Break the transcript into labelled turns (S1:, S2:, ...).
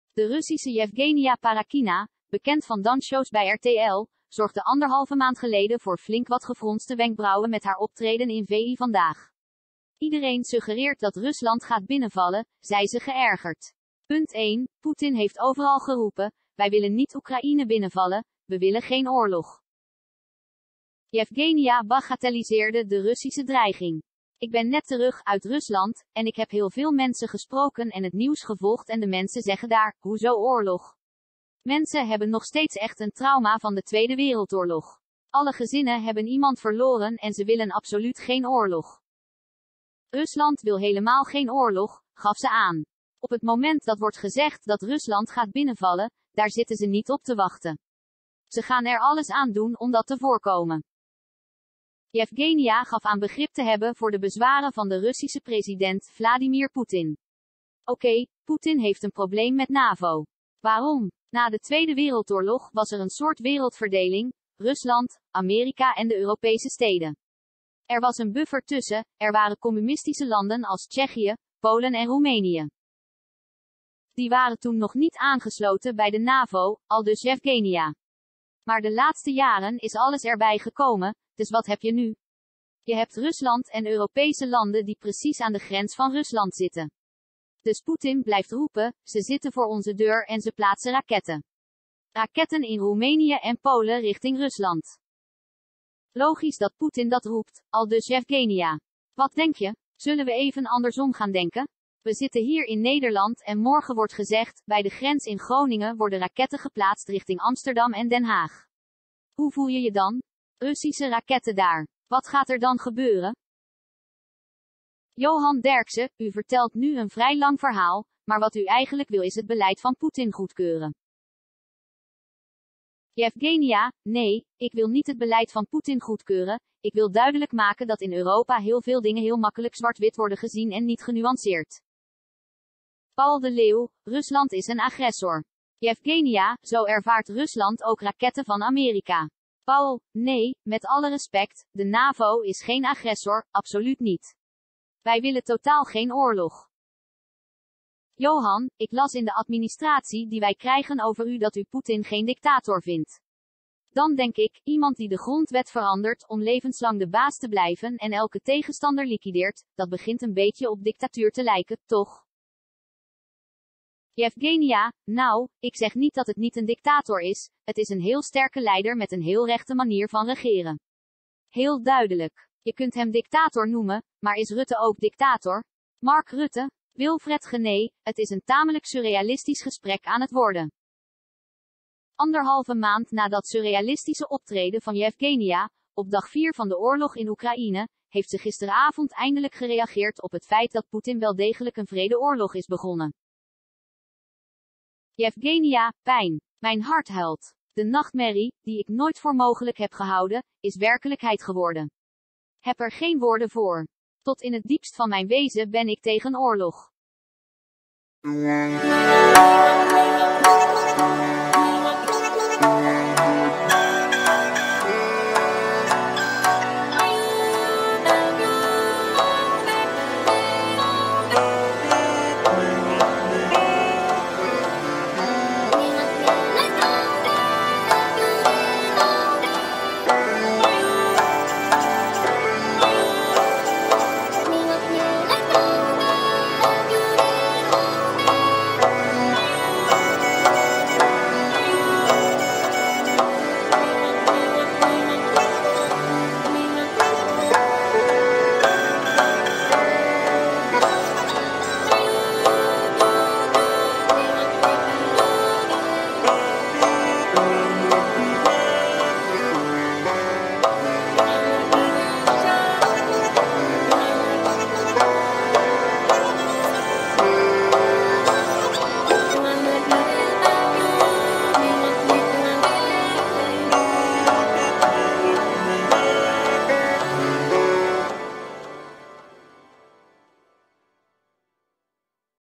S1: De Russische Yevgenia Parakina, bekend van dansshows bij RTL, zorgde 1,5 maand geleden voor flink wat gefronste wenkbrauwen met haar optreden in VI Vandaag. Iedereen suggereert dat Rusland gaat binnenvallen, zei ze geërgerd. Punt 1. Poetin heeft overal geroepen, wij willen niet Oekraïne binnenvallen, we willen geen oorlog. Yevgenia bagatelliseerde de Russische dreiging. Ik ben net terug uit Rusland, en ik heb heel veel mensen gesproken en het nieuws gevolgd en de mensen zeggen daar, hoezo oorlog? Mensen hebben nog steeds echt een trauma van de Tweede Wereldoorlog. Alle gezinnen hebben iemand verloren en ze willen absoluut geen oorlog. Rusland wil helemaal geen oorlog, gaf ze aan. Op het moment dat wordt gezegd dat Rusland gaat binnenvallen, daar zitten ze niet op te wachten. Ze gaan er alles aan doen om dat te voorkomen. Yevgenia gaf aan begrip te hebben voor de bezwaren van de Russische president Vladimir Poetin. Oké, Poetin heeft een probleem met NAVO. Waarom? Na de Tweede Wereldoorlog was er een soort wereldverdeling, Rusland, Amerika en de Europese steden. Er was een buffer tussen, er waren communistische landen als Tsjechië, Polen en Roemenië. Die waren toen nog niet aangesloten bij de NAVO, aldus Yevgenia. Maar de laatste jaren is alles erbij gekomen, dus wat heb je nu? Je hebt Rusland en Europese landen die precies aan de grens van Rusland zitten. Dus Poetin blijft roepen, ze zitten voor onze deur en ze plaatsen raketten. Raketten in Roemenië en Polen richting Rusland. Logisch dat Poetin dat roept, aldus Yevgenia. Wat denk je? Zullen we even andersom gaan denken? We zitten hier in Nederland en morgen wordt gezegd, bij de grens in Groningen worden raketten geplaatst richting Amsterdam en Den Haag. Hoe voel je je dan? Russische raketten daar. Wat gaat er dan gebeuren? Johan Derksen, u vertelt nu een vrij lang verhaal, maar wat u eigenlijk wil is het beleid van Poetin goedkeuren. Yevgenia, nee, ik wil niet het beleid van Poetin goedkeuren, ik wil duidelijk maken dat in Europa heel veel dingen heel makkelijk zwart-wit worden gezien en niet genuanceerd. Paul de Leeuw, Rusland is een agressor. Yevgenia, zo ervaart Rusland ook raketten van Amerika. Paul, nee, met alle respect, de NAVO is geen agressor, absoluut niet. Wij willen totaal geen oorlog. Johan, ik las in de administratie die wij krijgen over u dat u Poetin geen dictator vindt. Dan denk ik, iemand die de grondwet verandert om levenslang de baas te blijven en elke tegenstander liquideert, dat begint een beetje op dictatuur te lijken, toch? Yevgenia, nou, ik zeg niet dat het niet een dictator is, het is een heel sterke leider met een heel rechte manier van regeren. Heel duidelijk. Je kunt hem dictator noemen, maar is Rutte ook dictator? Mark Rutte? Wilfred Genee, het is een tamelijk surrealistisch gesprek aan het worden. 1,5 maand na dat surrealistische optreden van Yevgenia, op dag 4 van de oorlog in Oekraïne, heeft ze gisteravond eindelijk gereageerd op het feit dat Poetin wel degelijk een vredeoorlog is begonnen. Yevgenia, pijn. Mijn hart huilt. De nachtmerrie, die ik nooit voor mogelijk heb gehouden, is werkelijkheid geworden. Heb er geen woorden voor. Tot in het diepst van mijn wezen ben ik tegen oorlog.